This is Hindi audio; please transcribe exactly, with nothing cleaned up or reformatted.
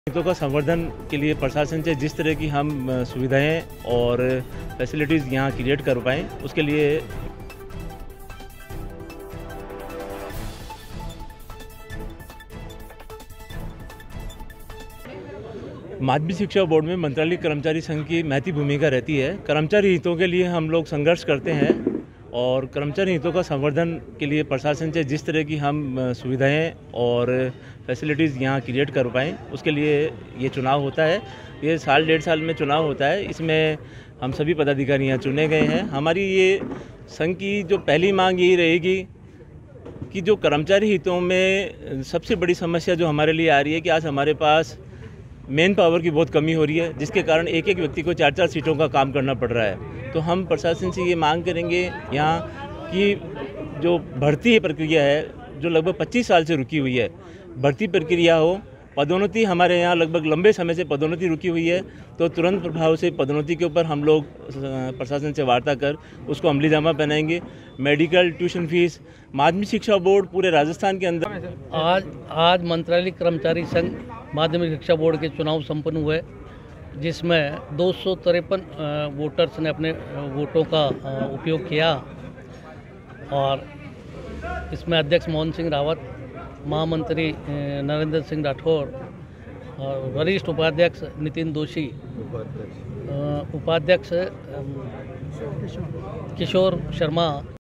हितों का संवर्धन के लिए प्रशासन से जिस तरह की हम सुविधाएं और फैसिलिटीज़ यहाँ क्रिएट कर पाएँ, उसके लिए माध्यमिक शिक्षा बोर्ड में मंत्रालय कर्मचारी संघ की महती भूमिका रहती है। कर्मचारी हितों के लिए हम लोग संघर्ष करते हैं और कर्मचारी हितों का संवर्धन के लिए प्रशासन से जिस तरह की हम सुविधाएं और फैसिलिटीज़ यहाँ क्रिएट कर पाएँ, उसके लिए ये चुनाव होता है। ये साल डेढ़ साल में चुनाव होता है। इसमें हम सभी पदाधिकारी यहाँ चुने गए हैं। हमारी ये संघ की जो पहली मांग यही रहेगी कि जो कर्मचारी हितों में सबसे बड़ी समस्या जो हमारे लिए आ रही है कि आज हमारे पास मेन पावर की बहुत कमी हो रही है, जिसके कारण एक एक व्यक्ति को चार चार सीटों का काम करना पड़ रहा है। तो हम प्रशासन से ये मांग करेंगे यहाँ कि जो भर्ती प्रक्रिया है जो लगभग पच्चीस साल से रुकी हुई है, भर्ती प्रक्रिया हो। पदोन्नति हमारे यहाँ लगभग लंबे समय से पदोन्नति रुकी हुई है, तो तुरंत प्रभाव से पदोन्नति के ऊपर हम लोग प्रशासन से वार्ता कर उसको अमली जामा पहनाएंगे। मेडिकल, ट्यूशन फीस, माध्यमिक शिक्षा बोर्ड पूरे राजस्थान के अंदर आज आज मंत्रालय कर्मचारी संघ माध्यमिक शिक्षा बोर्ड के चुनाव संपन्न हुए, जिसमें दो सौ तिरपन वोटर्स ने अपने वोटों का उपयोग किया और इसमें अध्यक्ष मोहन सिंह रावत, महामंत्री नरेंद्र सिंह राठौर और वरिष्ठ उपाध्यक्ष नितिन दोषी, उपाध्यक्ष किशोर शर्मा